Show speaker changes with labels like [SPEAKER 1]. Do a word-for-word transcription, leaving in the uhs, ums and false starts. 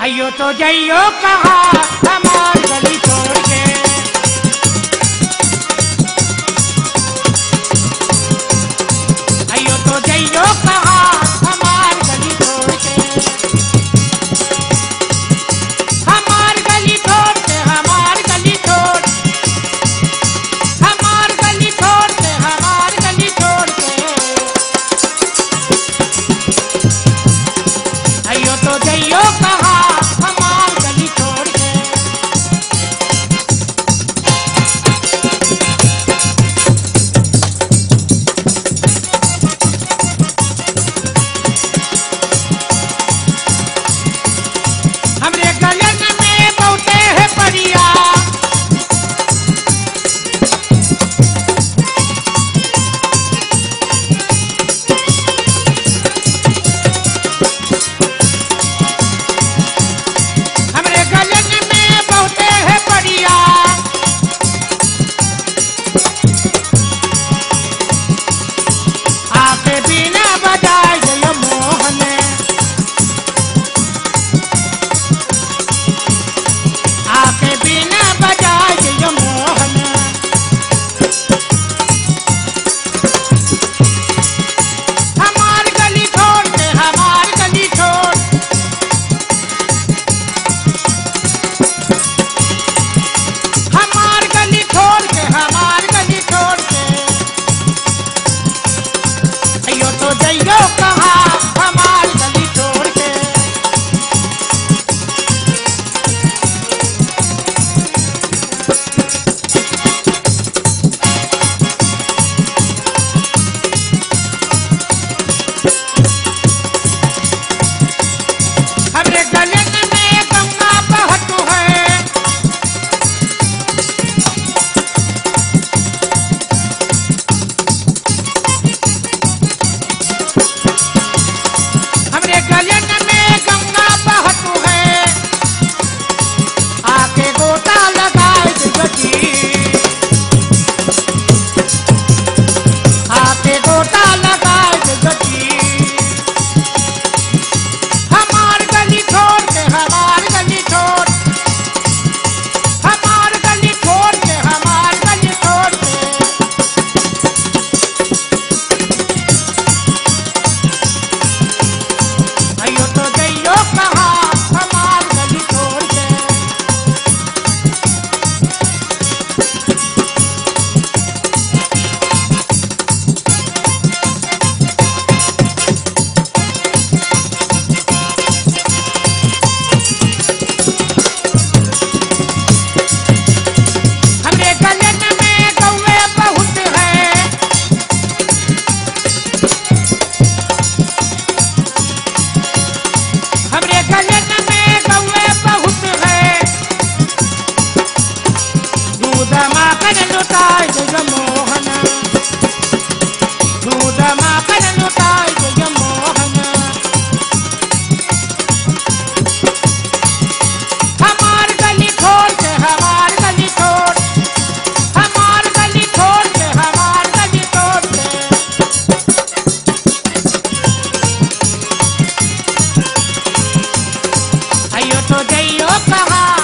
[SPEAKER 1] अयो तो जइयो कहा हमार गली छोड़ के, अयो तो जइयो कहा हमार गली छोड़ के, हमार गली छोड़ के, हमार गली छोड़, हमार गली छोड़ के, हमार गली छोड़ के, अयो तो जइयो कहा हमार गली छोड़ के। हमरे गलन में बहुते है परिया, हमरे गलन में बहुते है परिया, आपे बिना बजाए जय मोहन, आपे बिना बजाए जय मोहन, हमार गली छोड़ के, हमार गली छोड़, हमार गली छोड़ के, हमार गली छोड़ के, अयो तो जइयो कहा हमार गली छोड़ के। हमरे गलन में गंगा बहत है, हमरे गलन में गंगा बहत है, आके गोता लगाए जगती, आके गोता लगाए जगती, हमार गली छोड़ के, हमार गली छोड़, हमार गली छोड़ के, हमार गली छोड़ के, अयो तो जइयो कहा हमार गली छोड़ के। हमरे गलन में गौवे बहुत है, हमरे गलन में गौवे बहुत है, दूध माखन लुटाए जय मोहन, दूध माखन लुटाए जय मोहन, हमार गली छोड़ के, हमार गली छोड़, हमार गली छोड़ के, हमार गली छोड़ के, अयो तो जइयो कहा